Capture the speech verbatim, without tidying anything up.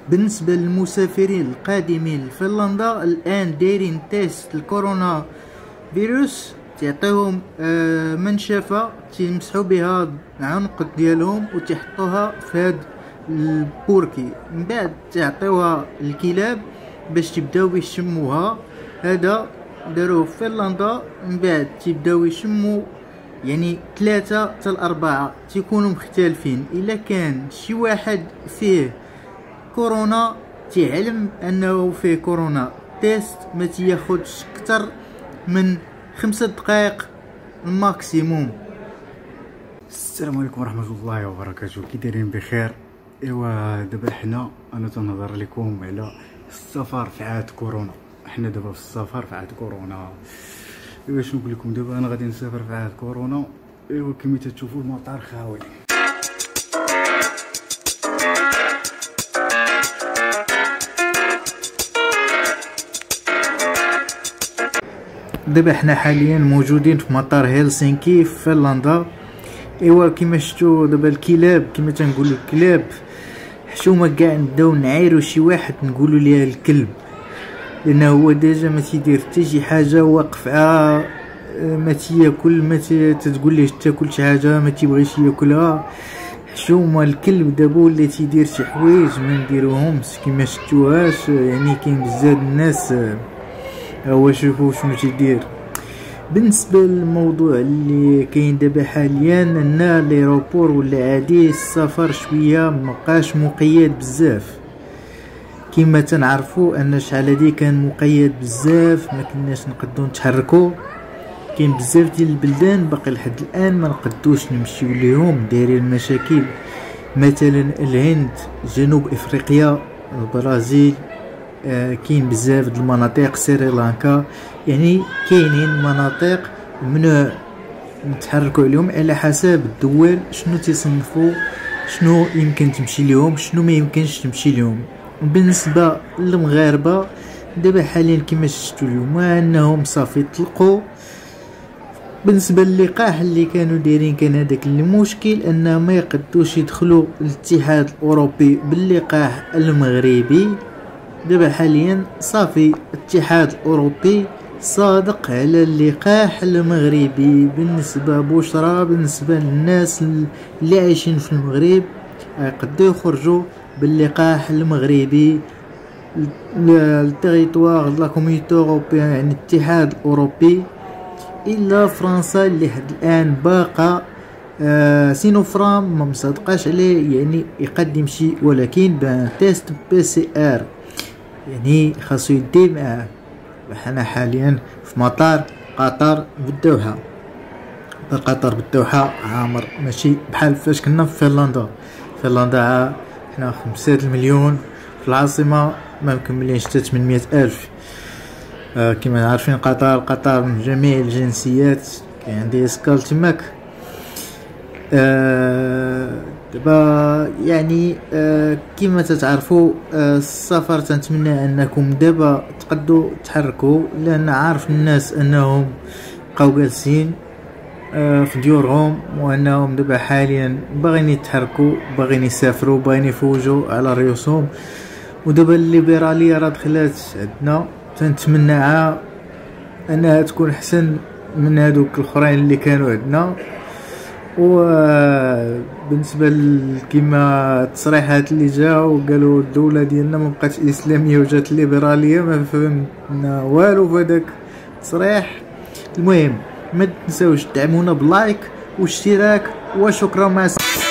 بالنسبة للمسافرين القادمين لفنلندا الآن دايرين تيست الكورونا فيروس، تعطيهم آه منشفة تيمسحو بها العنق ديالهم وتحطوها في هاد البوركي، من بعد تعطيوها الكلاب باش تبداو يشموها. هذا داروه في فنلندا، من بعد تيبداو يشمو يعني ثلاثة حتى الأربعة تيكونوا مختلفين. إلا كان شي واحد فيه كورونا تعلم انه فيه كورونا، تيست ما تياخدش اكثر من خمسة دقائق الماكسيموم. السلام عليكم ورحمه الله وبركاته، كي دايرين بخير؟ ايوا دابا حنا انا تنهضر لكم على السفر في عهد كورونا. حنا دابا في السفر في عهد كورونا. ايوا شنو نقول لكم، دابا انا غادي نسافر في عهد كورونا. ايوا كما تشوفوا المطار خاوي. دابا حنا حاليا موجودين في مطار هلسنكي في فنلندا. ايوا كما شفتوا دابا الكلاب، كما تنقولوا الكلاب حشومه كاع نبداو نعايروا شي واحد نقولوا ليه الكلب، لانه هو ديجا ما تيدير حتى شي حاجه، واقف عا ما تياكل، ما تتقول ليه تاكل شي حاجه ما تيبغيش ياكلها. حشومه الكلب دابا ولا تيدير شي حوايج ما نديروهمش كما شفتوهاش، يعني كاين بزاف الناس هو شوفوا شنو تيدير. بالنسبه للموضوع اللي كاين دابا حاليا ان ليروبور ولا عادي السفر شويه مبقاش مقيد بزاف، كما تنعرفوا ان شحال هادي كان مقيد بزاف، ما كناش نقدروا نتحركوا. كاين بزاف ديال البلدان باقي لحد الان ما نقدوش نمشيو ليهم، دايرين مشاكل، مثلا الهند، جنوب افريقيا، البرازيل، آه كاين بزاف د المناطق، سريلانكا، يعني كاينين مناطق ممنوع نتحركوا عليهم على حسب الدول شنو تصنفوا، شنو يمكن تمشي ليهم، شنو ما يمكنش تمشي ليهم. بالنسبه للمغاربه دابا حاليا كما شفتوا اليوم انهم صافي طلقوا. بالنسبه للقاح اللي كانوا دايرين كان هذاك المشكل انهم ما يقدوش يدخلوا الاتحاد الاوروبي باللقاح المغربي. دابا حاليا صافي الاتحاد الاوروبي صادق على اللقاح المغربي. بالنسبه بشرى بالنسبه للناس اللي عايشين في المغرب يقدروا يخرجوا باللقاح المغربي. التريتوار لا كوميونيتي اوروبيان يعني الاتحاد الاوروبي، الا فرنسا اللي حد الان باقا آه سينوفرام ما مصدقاش عليه، يعني يقدم شي ولكن بان تيست بي سي ار يعني خاصو يدير معاه. حنا حاليا في مطار قطر بالدوحة. قطر بالدوحة عامر ماشي بحال فاش كنا في فنلندا. فنلندا حنا خمسة المليون، في العاصمة ما مكملينش حتى ثمانمية الف. آه كما عارفين قطر قطر من جميع الجنسيات، كاين عندي اسكال تماك. آه دابا يعني آه كما تتعرفوا آه السفر تنتمنى انكم دابا تقدروا تحركوا، لان عارف الناس انهم بقاو جالسين آه في ديورهم، وانهم دابا حاليا باغيين يتحركوا، باغيين يسافروا، باغيين يفوجوا على ريوسهم. ودابا الليبراليه راه دخلات عندنا، تنتمناها انها تكون احسن من هذوك الاخرين اللي كانوا عندنا. وبالنسبه كما التصريحات اللي جاو قالوا الدوله ديالنا ما بقاتش اسلاميه وجات الليبراليه، ما فهمنا والو في هذاك التصريح. المهم ما تنساوش تدعمونا بلايك واشتراك، وشكرا. مع